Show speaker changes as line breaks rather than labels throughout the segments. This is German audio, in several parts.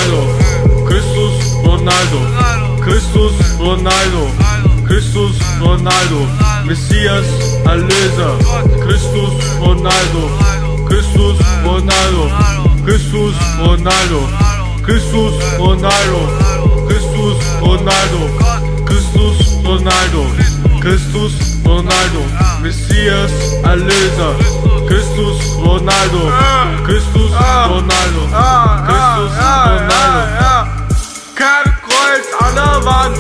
Ronaldo, Kristus Ronaldo, Kristus Ronaldo, Kristus Ronaldo, Messias, Erlöser, Kristus Ronaldo, Kristus Ronaldo, Kristus Ronaldo, Kristus Ronaldo, Kristus Ronaldo, Kristus Ronaldo, Kristus Ronaldo, Messias, Erlöser, Kristus Ronaldo, Kristus Ronaldo, Kristus Ronaldo.
Kein Kreuz an der Wand,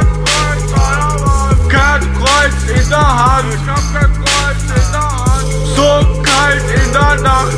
kein Kreuz in der Hand, ich hab kein Kreuz in der Hand. So kalt in der Nacht,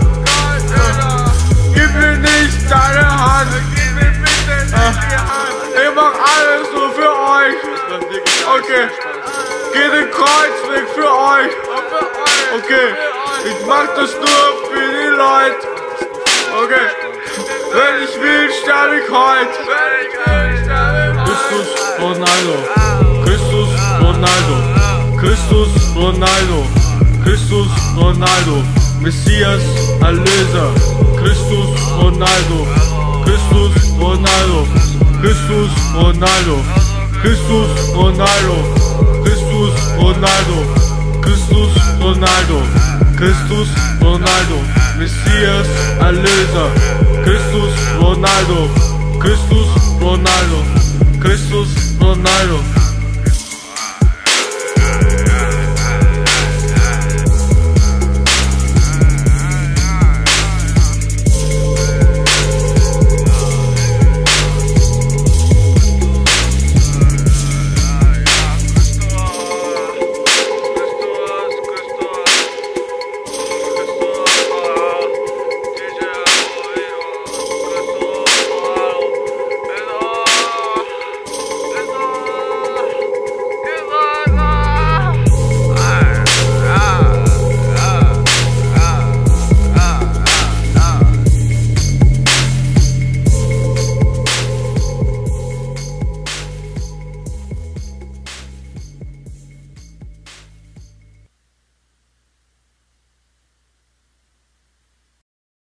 gib mir nicht deine Hand, gib mir bitte nicht die Hand. Ich mach alles nur für euch, okay. Geh den Kreuzweg für euch, okay. Ich mach das nur für die Leute, okay. Wenn ich will, sterbe ich heute.
Kristus Ronaldo, Kristus Ronaldo, Kristus Ronaldo, Kristus Ronaldo, Messias, Erlöser, Kristus Ronaldo, Kristus Ronaldo, Kristus Ronaldo, Kristus Ronaldo, Kristus Ronaldo, Kristus Ronaldo, Kristus Ronaldo, Messias, Erlöser, Kristus Ronaldo, Kristus Ronaldo, Kristus Ronaldo.